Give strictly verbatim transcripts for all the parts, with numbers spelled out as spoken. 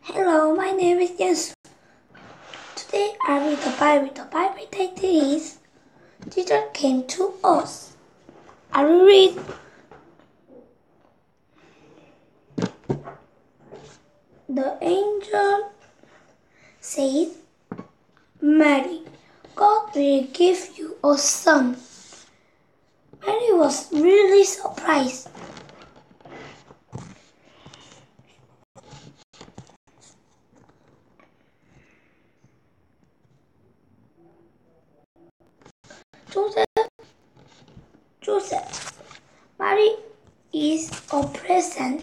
Hello, my name is Jens. Today I read the Bible. The Bible title is Jesus Came to Us. I will read. The angel said, Mary, God will give you a son. Mary was really surprised. Joseph, Joseph, Mary is a present.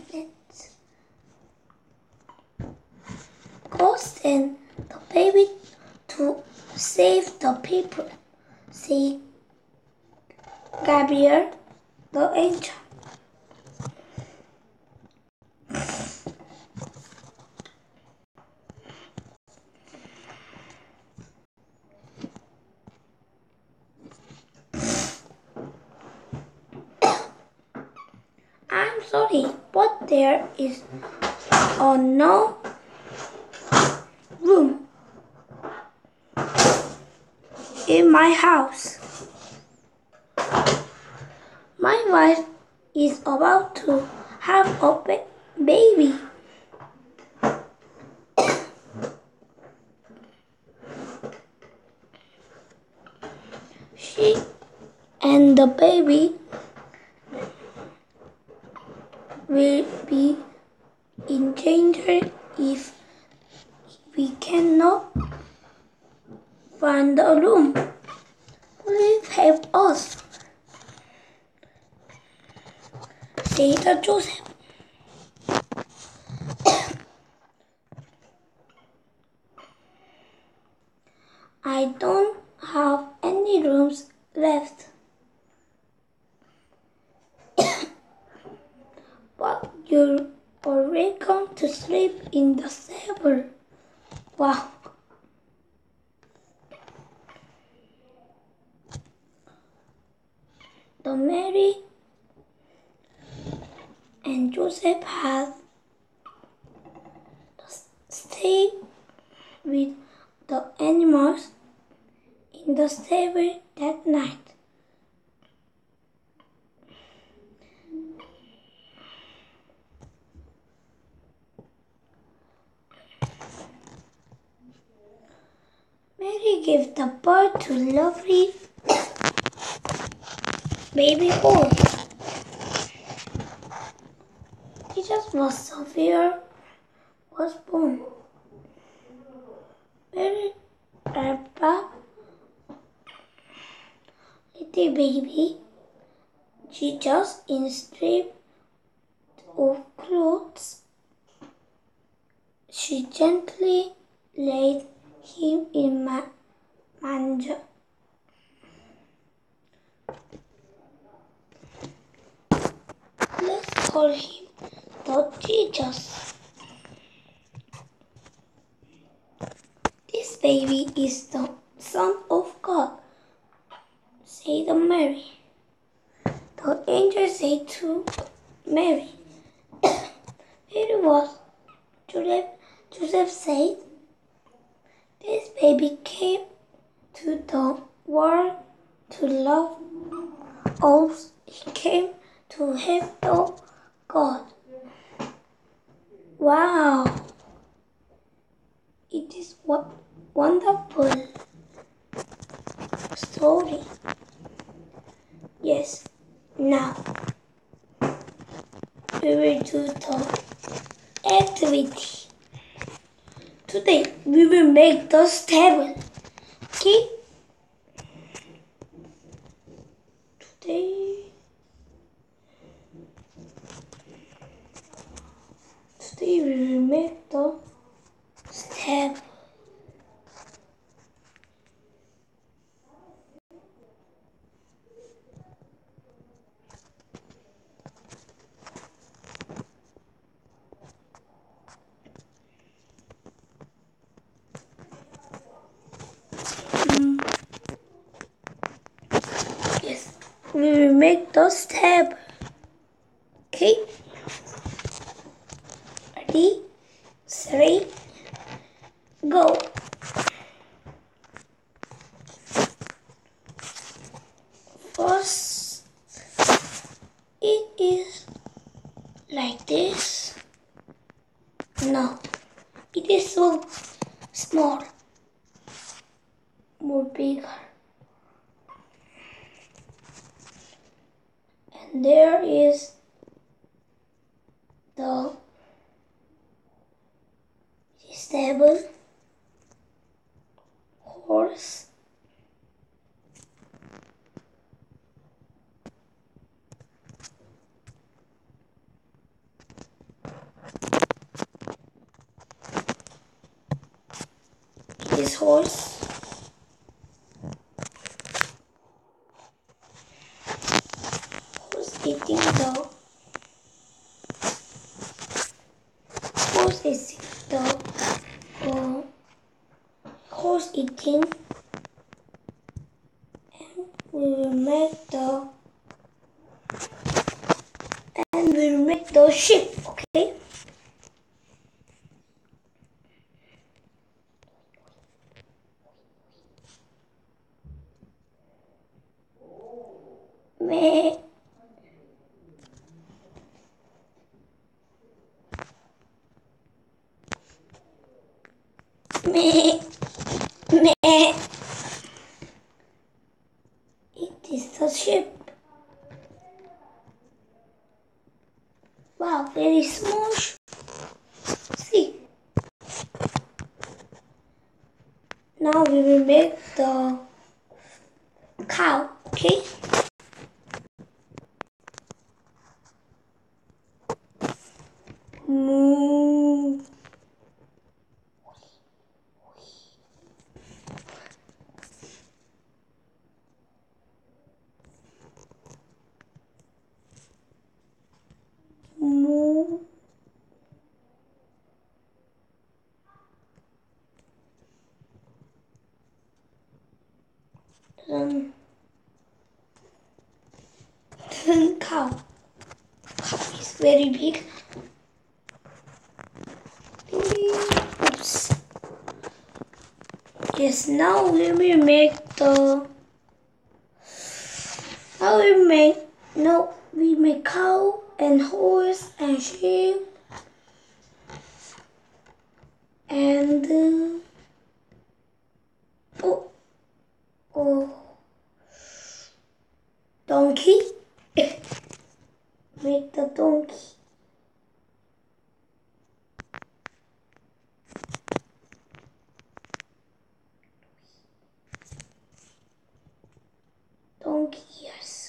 God sent the baby to save the people. See Gabriel, the angel. I'm sorry, but there is uh, no room in my house. My wife is about to have a ba- baby. She and the baby will be in danger if we cannot find a room. Please help us, said Joseph. I don't have any rooms left. But you're already going to sleep in the stable. Wow. The Mary and Joseph had stayed with the animals in the stable that night. Mary gave the birth to lovely baby boy. Jesus was severe, was born. Mary wrapped up little baby Jesus in strips of clothes. She gently laid him in a manger. Let's call him the Jesus. This baby is the Son of God, said Mary. The angel said to Mary, It was Joseph. Joseph said, This baby came to the world to love us. He came to help the God. Wow! It is a wonderful story. Yes, now we will do the activity. Today we will make the stable. Okay? Today, today we will make the stable. Yes, we will make the step. Okay? Ready? three, go. First, it is like this. No, it is so small, more bigger. And there is the stable horse. This horse. Horse eating the horse is the uh, horse eating, and we will make the and we will make the sheep. Okay. Meh. Meh. Meh. It is the sheep. Wow, very small. See. Now we will make the cow. Okay. Moo. Moo. Um, cow. Cow is very big. Oops. Yes, now we will make the. Now we make. No, we make cow and horse and sheep and. Uh, oh. Oh. Donkey. Make the donkey. Donkey, yes.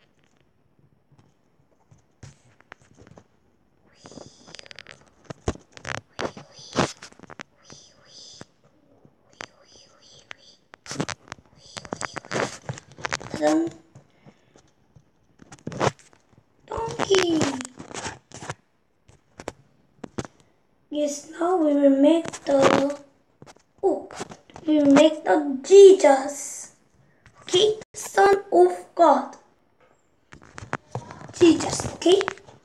Then donkey. Yes, now we will make the. Oh, we will make the Jesus. Okay, Son of God. Jesus, okay?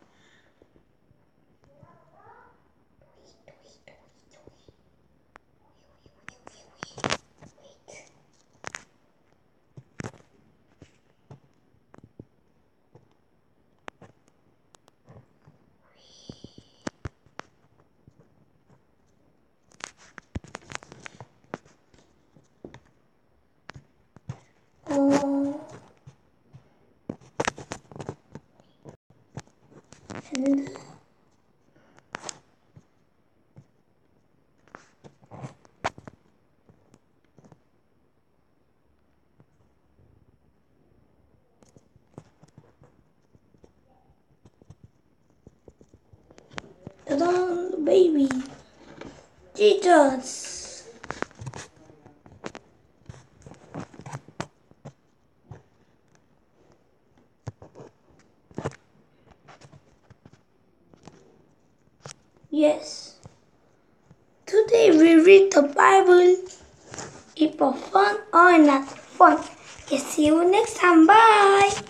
Oh, and the baby Jesus. Yes. Today we read the Bible. If for fun or not fun. Okay, see you next time. Bye.